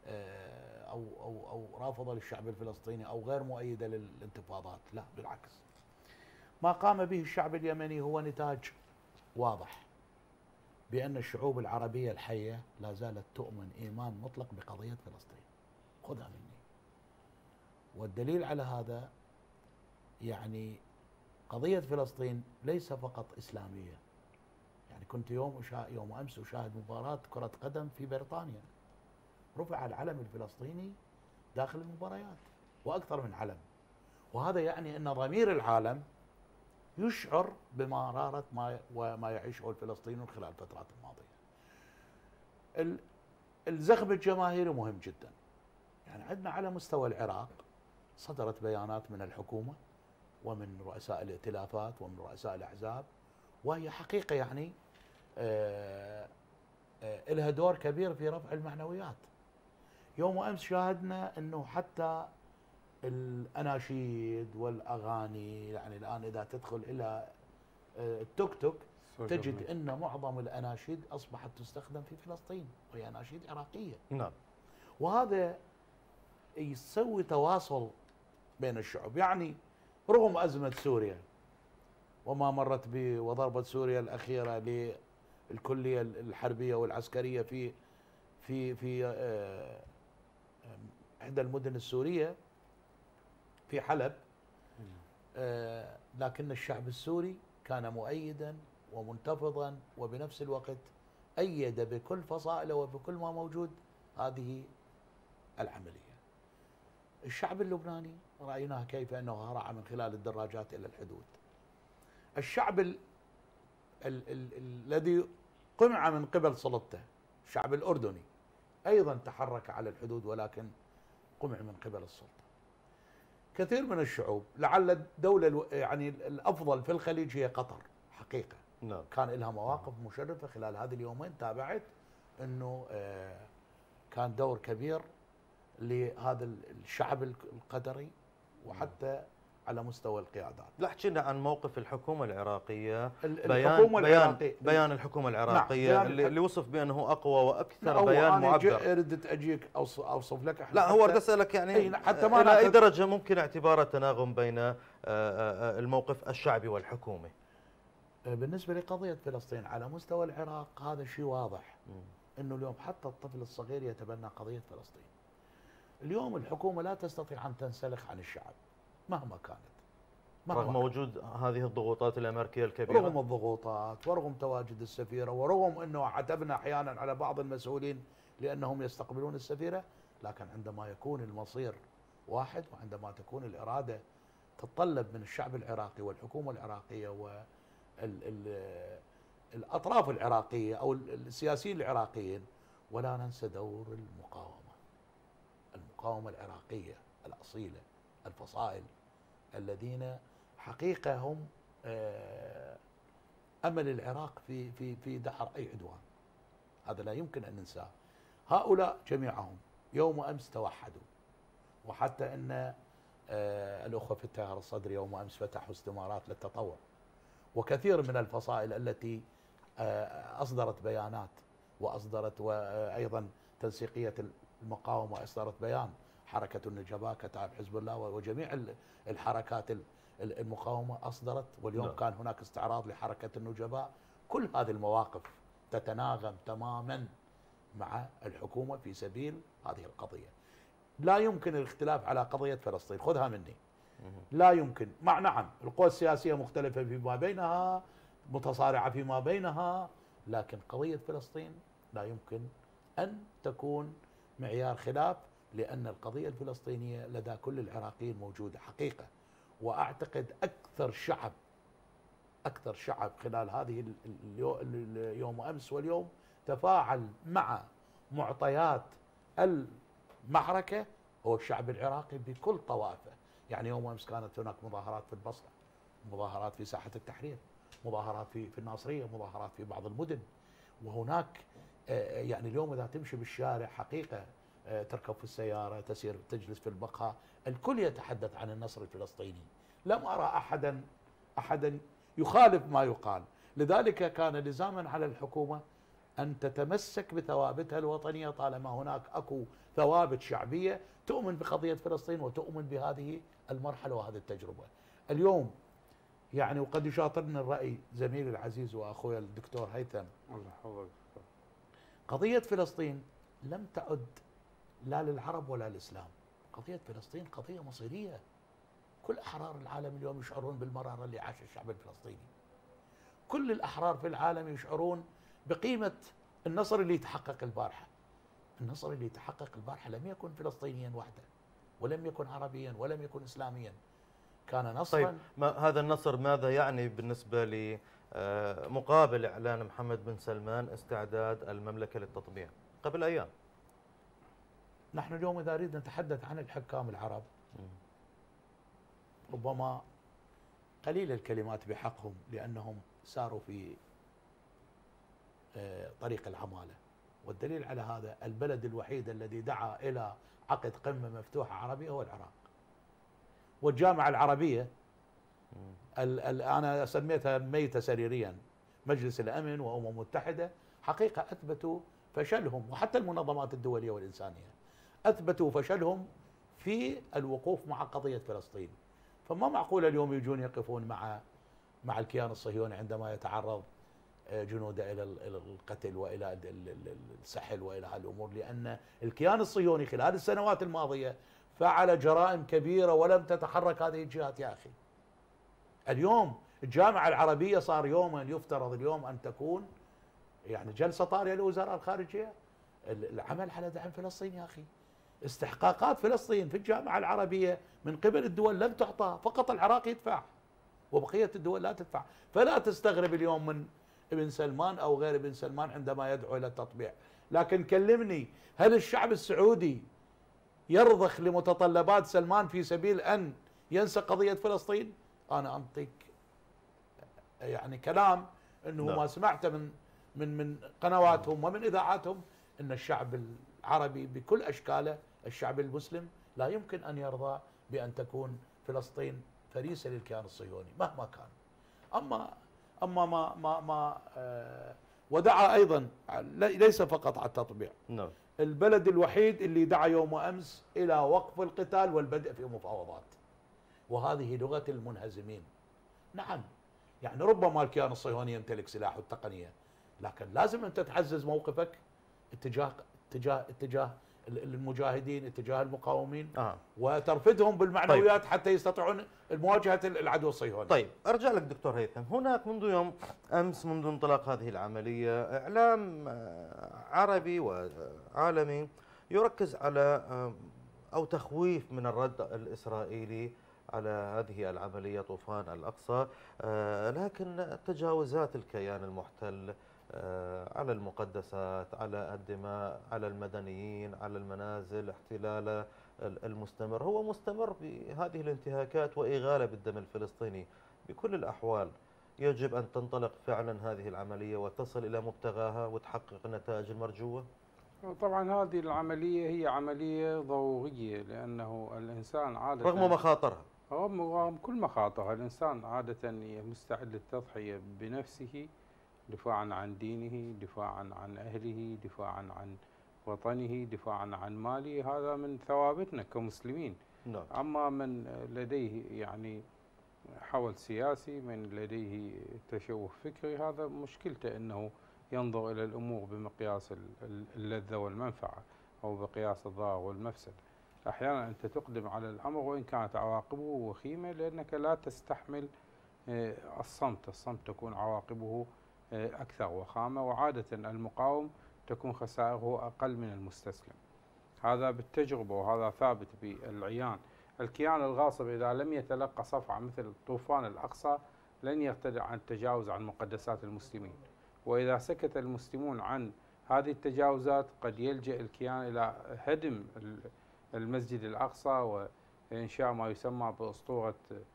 او رافضة للشعب الفلسطيني او غير مؤيدة للانتفاضات، لا بالعكس. ما قام به الشعب اليمني هو نتاج واضح بأن الشعوب العربية الحية لا زالت تؤمن إيمان مطلق بقضية فلسطين، خذها مني. والدليل على هذا يعني قضية فلسطين ليس فقط إسلامية. يعني كنت يوم أمس أشاهد مباراة كرة قدم في بريطانيا، رفع العلم الفلسطيني داخل المباريات وأكثر من علم، وهذا يعني أن ضمير العالم يشعر بمرارة ما يعيشه الفلسطينيون خلال الفترات الماضية. الزخم الجماهيري مهم جدا. يعني عندنا على مستوى العراق صدرت بيانات من الحكومة ومن رؤساء الائتلافات ومن رؤساء الأحزاب، وهي حقيقة يعني لها دور كبير في رفع المعنويات. يوم أمس شاهدنا أنه حتى الأناشيد والأغاني، يعني الآن إذا تدخل إلى التوك توك تجد أن معظم الأناشيد أصبحت تستخدم في فلسطين وهي أناشيد عراقية. نعم. وهذا يسوي تواصل بين الشعوب. يعني رغم أزمة سوريا وما مرت به وضربة سوريا الأخيرة للكلية الحربية والعسكرية في إحدى المدن السورية في حلب، لكن الشعب السوري كان مؤيدا ومنتفضا، وبنفس الوقت أيد بكل فصائله وبكل ما موجود هذه العملية. الشعب اللبناني رأيناه كيف أنه هرع من خلال الدراجات إلى الحدود. الشعب الذي قمع من قبل سلطته، الشعب الأردني أيضا تحرك على الحدود ولكن قمع من قبل السلطة. كثير من الشعوب، لعل الدولة يعني الأفضل في الخليج هي قطر حقيقة. نعم. كان لها مواقف مشرفة خلال هذه اليومين، تابعت أنه كان دور كبير لهذا الشعب القطري وحتى على مستوى القيادات. لا، حكينا عن موقف الحكومة العراقية، بيان الحكومة العراقية. نعم. اللي وصف بأنه أقوى وأكثر بيان معبر. أردت أجيك أوصف لك. لا، هو بدي أسألك يعني حتى ما إلى أي درجة ممكن اعتباره تناغم بين الموقف الشعبي والحكومي؟ بالنسبة لقضية فلسطين على مستوى العراق هذا شيء واضح، أنه اليوم حتى الطفل الصغير يتبنى قضية فلسطين. اليوم الحكومة لا تستطيع أن تنسلخ عن الشعب مهما كانت، رغم وجود هذه الضغوطات الأمريكية الكبيرة. رغم الضغوطات ورغم تواجد السفيرة ورغم أنه عتبنا أحيانا على بعض المسؤولين لأنهم يستقبلون السفيرة، لكن عندما يكون المصير واحد وعندما تكون الإرادة تتطلب من الشعب العراقي والحكومة العراقية والأطراف العراقية أو السياسيين العراقيين، ولا ننسى دور المقاومة العراقية الأصيلة، الفصائل الذين حقيقة هم أمل العراق في دحر أي عدوان. هذا لا يمكن أن ننساه. هؤلاء جميعهم يوم أمس توحدوا، وحتى أن الأخوة في التيار الصدري يوم أمس فتحوا استمارات للتطوع، وكثير من الفصائل التي أصدرت بيانات وأصدرت، وأيضا تنسيقية المقاومة أصدرت بيان، حركة النجباء كتائب حزب الله وجميع الحركات المقاومة أصدرت، واليوم كان هناك استعراض لحركة النجباء. كل هذه المواقف تتناغم تماما مع الحكومة في سبيل هذه القضية. لا يمكن الاختلاف على قضية فلسطين، خذها مني. لا يمكن، نعم القوى السياسية مختلفة فيما بينها، متصارعة فيما بينها، لكن قضية فلسطين لا يمكن أن تكون معيار خلاف، لأن القضية الفلسطينية لدى كل العراقيين موجودة حقيقة. وأعتقد أكثر شعب خلال هذه اليوم وأمس واليوم تفاعل مع معطيات المعركة هو الشعب العراقي بكل طوائفه. يعني يوم أمس كانت هناك مظاهرات في البصرة، مظاهرات في ساحة التحرير، مظاهرات في الناصرية، مظاهرات في بعض المدن. وهناك يعني اليوم إذا تمشي بالشارع حقيقة، تركب في السيارة، تسير تجلس في المقهى، الكل يتحدث عن النصر الفلسطيني. لم أرى أحدا يخالف ما يقال. لذلك كان لزاما على الحكومة أن تتمسك بثوابتها الوطنية طالما هناك أكو ثوابت شعبية تؤمن بقضية فلسطين وتؤمن بهذه المرحلة وهذه التجربة. اليوم يعني وقد يشاطرني الرأي زميلي العزيز وأخوي الدكتور هيثم، الله يحفظك، قضية فلسطين لم تعد لا للعرب ولا للإسلام. قضية فلسطين قضية مصيرية. كل أحرار العالم اليوم يشعرون بالمرارة اللي عاش الشعب الفلسطيني. كل الأحرار في العالم يشعرون بقيمة النصر اللي تحقق البارحة. النصر اللي تحقق البارحة لم يكن فلسطينيا وحده، ولم يكن عربيا، ولم يكن إسلاميا، كان نصرا. طيب هذا النصر ماذا يعني بالنسبة لمقابل إعلان محمد بن سلمان استعداد المملكة للتطبيع قبل أيام؟ نحن اليوم إذا نريد نتحدث عن الحكام العرب ربما قليل الكلمات بحقهم، لأنهم ساروا في طريق العمالة. والدليل على هذا البلد الوحيد الذي دعا إلى عقد قمة مفتوحة عربية هو العراق. والجامعة العربية أنا سميتها ميتة سريريا، مجلس الأمن وأمم متحدة حقيقة أثبتوا فشلهم، وحتى المنظمات الدولية والإنسانية أثبتوا فشلهم في الوقوف مع قضية فلسطين. فما معقول اليوم يجون يقفون مع الكيان الصهيوني عندما يتعرض جنوده إلى القتل وإلى السحل وإلى هالأمور، لأن الكيان الصهيوني خلال السنوات الماضية فعل جرائم كبيرة ولم تتحرك هذه الجهات. يا أخي اليوم الجامعة العربية صار يوما يفترض اليوم أن تكون يعني جلسة طارئة لوزراء الخارجية العمل على دعم فلسطين. يا أخي استحقاقات فلسطين في الجامعة العربية من قبل الدول لم تعطى، فقط العراق يدفع وبقية الدول لا تدفع. فلا تستغرب اليوم من ابن سلمان أو غير ابن سلمان عندما يدعو إلى التطبيع. لكن كلمني، هل الشعب السعودي يرضخ لمتطلبات سلمان في سبيل أن ينسى قضية فلسطين؟ أنا أنطيك يعني كلام أنه ما سمعته من قنواتهم ومن إذاعاتهم، أن الشعب العربي بكل أشكاله، الشعب المسلم لا يمكن أن يرضى بأن تكون فلسطين فريسة للكيان الصهيوني مهما كان. أما ما ودعا أيضا ليس فقط على التطبيع. البلد الوحيد اللي دعا يوم أمس إلى وقف القتال والبدء في مفاوضات، وهذه لغة المنهزمين. نعم يعني ربما الكيان الصهيوني يمتلك سلاح والتقنية، لكن لازم أنت تعزز موقفك اتجاه المجاهدين، اتجاه المقاومين، وترفدهم بالمعنويات. طيب. حتى يستطيعون مواجهة العدو الصهيوني. طيب أرجع لك دكتور هيثم، هناك منذ يوم أمس منذ انطلاق هذه العملية إعلام عربي وعالمي يركز على أو تخويف من الرد الإسرائيلي على هذه العملية طوفان الأقصى، لكن تجاوزات الكيان المحتل على المقدسات، على الدماء، على المدنيين، على المنازل، احتلاله المستمر هو مستمر بهذه الانتهاكات وإغالة بالدم الفلسطيني. بكل الأحوال يجب أن تنطلق فعلا هذه العملية وتصل إلى مبتغاها وتحقق النتائج المرجوة. طبعا هذه العملية هي عملية ضرورية، لأنه الإنسان عادة رغم مخاطرها، رغم كل مخاطرها، الإنسان عادة مستعد للتضحية بنفسه دفاعا عن دينه، دفاعا عن أهله، دفاعا عن وطنه، دفاعا عن ماله. هذا من ثوابتنا كمسلمين. أما من لديه يعني حول سياسي، من لديه تشوه فكري، هذا مشكلته أنه ينظر إلى الأمور بمقياس اللذة والمنفعة أو بقياس الضرر والمفسدة. أحيانا أنت تقدم على الأمر وإن كانت عواقبه وخيمة، لأنك لا تستحمل الصمت تكون عواقبه أكثر وخامة، وعادة المقاوم تكون خسائره أقل من المستسلم. هذا بالتجربة وهذا ثابت بالعيان. الكيان الغاصب إذا لم يتلقى صفعة مثل طوفان الأقصى لن يرتدع عن التجاوز عن مقدسات المسلمين، وإذا سكت المسلمون عن هذه التجاوزات قد يلجأ الكيان إلى هدم المسجد الأقصى وإنشاء ما يسمى بأسطورة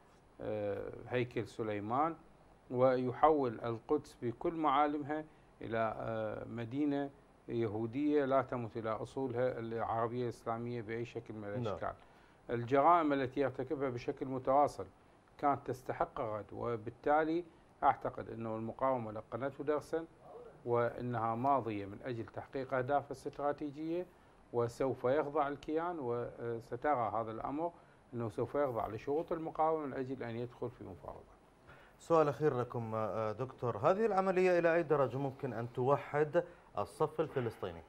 هيكل سليمان، ويحول القدس بكل معالمها إلى مدينة يهودية لا تمت إلى أصولها العربية الإسلامية بأي شكل من الأشكال. الجرائم التي يرتكبها بشكل متواصل كانت تستحق غد، وبالتالي أعتقد أنه المقاومة لقنته درسا، وأنها ماضية من أجل تحقيق أهدافها الاستراتيجية، وسوف يخضع الكيان، وسترى هذا الأمر أنه سوف يخضع لشروط المقاومة من أجل أن يدخل في مفاوضات. سؤال أخير لكم دكتور، هذه العملية إلى أي درجة ممكن أن توحد الصف الفلسطيني؟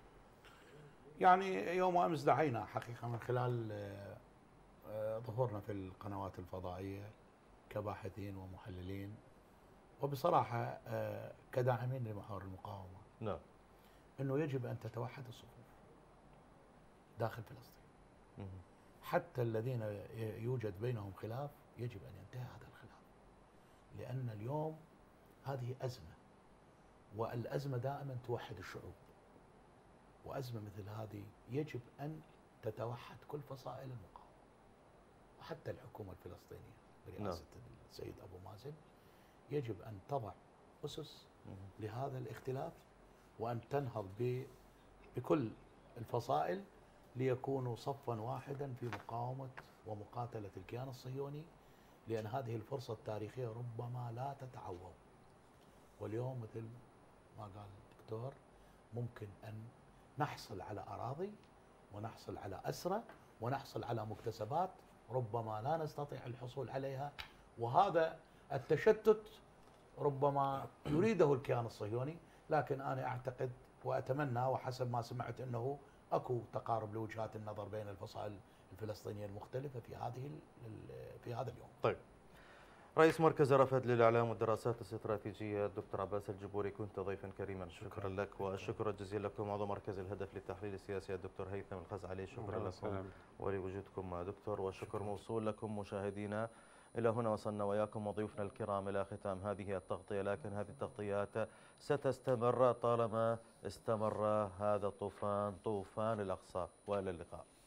يعني يوم أمس دعينا حقيقة من خلال ظهورنا في القنوات الفضائية كباحثين ومحللين، وبصراحة كداعمين لمحور المقاومة، نعم، أنه يجب أن تتوحد الصفوف داخل فلسطين. حتى الذين يوجد بينهم خلاف يجب أن ينتهي هذا الخلاف، لأن اليوم هذه أزمة، والأزمة دائما توحد الشعوب، وأزمة مثل هذه يجب أن تتوحد كل فصائل المقاومة، وحتى الحكومة الفلسطينية برئاسة السيد أبو مازن يجب أن تضع أسس لهذا الاختلاف، وأن تنهض بكل الفصائل ليكونوا صفا واحدا في مقاومة ومقاتلة الكيان الصهيوني، لأن هذه الفرصة التاريخية ربما لا تتعوض. واليوم مثل ما قال الدكتور ممكن أن نحصل على أراضي ونحصل على أسرى ونحصل على مكتسبات ربما لا نستطيع الحصول عليها، وهذا التشتت ربما يريده الكيان الصهيوني. لكن أنا أعتقد وأتمنى وحسب ما سمعت أنه أكو تقارب لوجهات النظر بين الفصائل الفلسطينية المختلفة في هذا اليوم. طيب، رئيس مركز رفد للإعلام والدراسات الاستراتيجية الدكتور عباس الجبوري، كنت ضيفا كريما، شكرا لك، والشكر الجزيل لكم عضو مركز الهدف للتحليل السياسي الدكتور هيثم الخزعلي، شكرا لكم ولوجودكم دكتور، والشكر موصول لكم مشاهدينا. إلى هنا وصلنا وياكم وضيوفنا الكرام إلى ختام هذه التغطية، لكن هذه التغطيات ستستمر طالما استمر هذا الطوفان، طوفان الأقصى، وإلى اللقاء.